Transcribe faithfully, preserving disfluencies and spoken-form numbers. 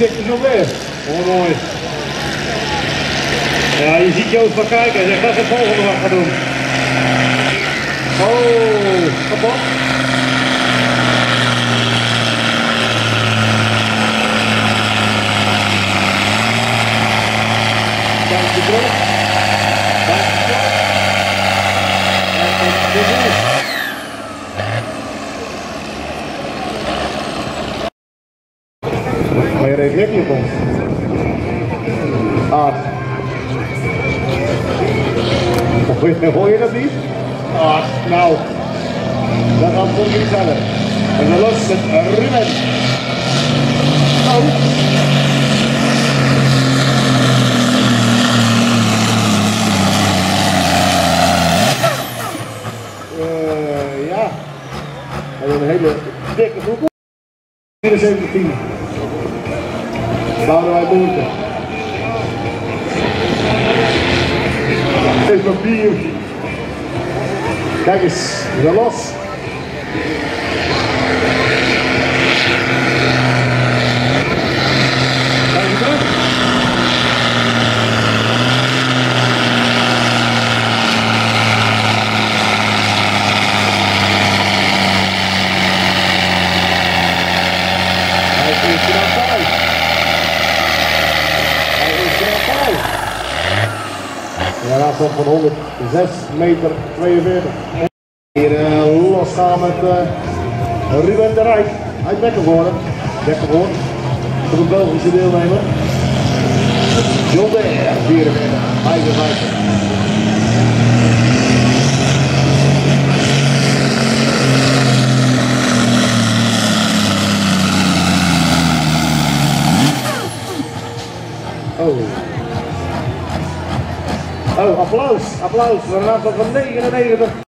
stikt er zo weer. Oh, mooi. Ja, je ziet Joost wel kijken en zegt dat is het volgende wat gaan doen. Oh, kapot. Kijk je terug. Kijk je terug. En dit is. Maar je reageert niet op ons. Ah. Hoor je dat niet? Ach, nou. Dat gaat voor jullie verder. En dan los met Ruben. Oh. Uh, ja. En een hele dikke broek. vierenzeventien. Wouden wij moeite. Geef me bier. Kijk eens, we zijn los. Kijk je terug. Hij is er aan thuis. Hij is er aan thuis. Ja, dat is nog van honderdzes meter tweeënveertig. Hier uh, losgaan met uh, Ruben de Rijk. Hij is wekker geworden. Wekker geworden. Voor de Belgische deelnemer. John de vierenveertig. vijfenvijftig. Oh. Oh, applaus, applaus voor een aantal van negenennegentig.